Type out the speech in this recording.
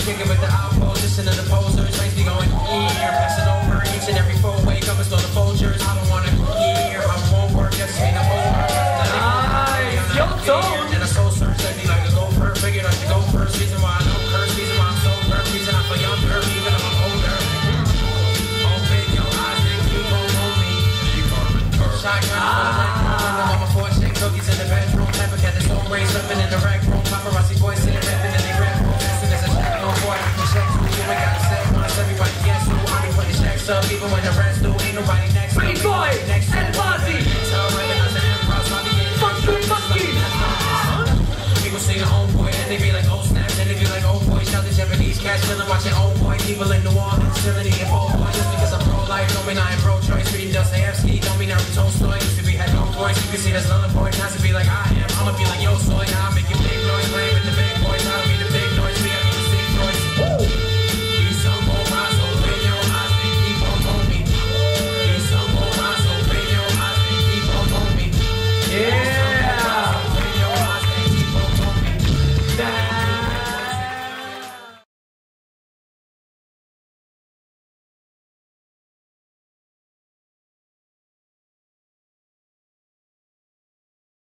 kicking with the outpost, listen to the posers, makes me going, yeah, passing over each and every full wake up and slow the vultures. I don't wanna hear, I won't work, just ain't a over. Nice, your tone. And a soul search, let me like a gopher, figured I should go first, reason why I don't curse, reason why I'm sober, reason I feel younger, even though I'm older. Open your eyes and keep on me. Shotgun, on my 4 chick cookies in the bedroom, never got this old race, living in the rec room, paparazzi boys sitting rapping in the red room, dancing as a check, no boy, I can check who, you ain't gotta say once, everybody guess who, I be putting checks up, even when the rest do, ain't nobody next. Pretty boy, and Vasi. Fuck you. People see the old boy, and they be like, oh snap, then they be like, oh boy, shout the Japanese cats, feeling watching old boy, people in New Orleans, feeling the old boy, just because I'm pro-life, don't mean I am pro-choice, reading Dostoevsky, don't mean I'm Tolstoy, used to be had no voice, you can see that's another boy, not to be like I am, I'ma be like, yo, soy, now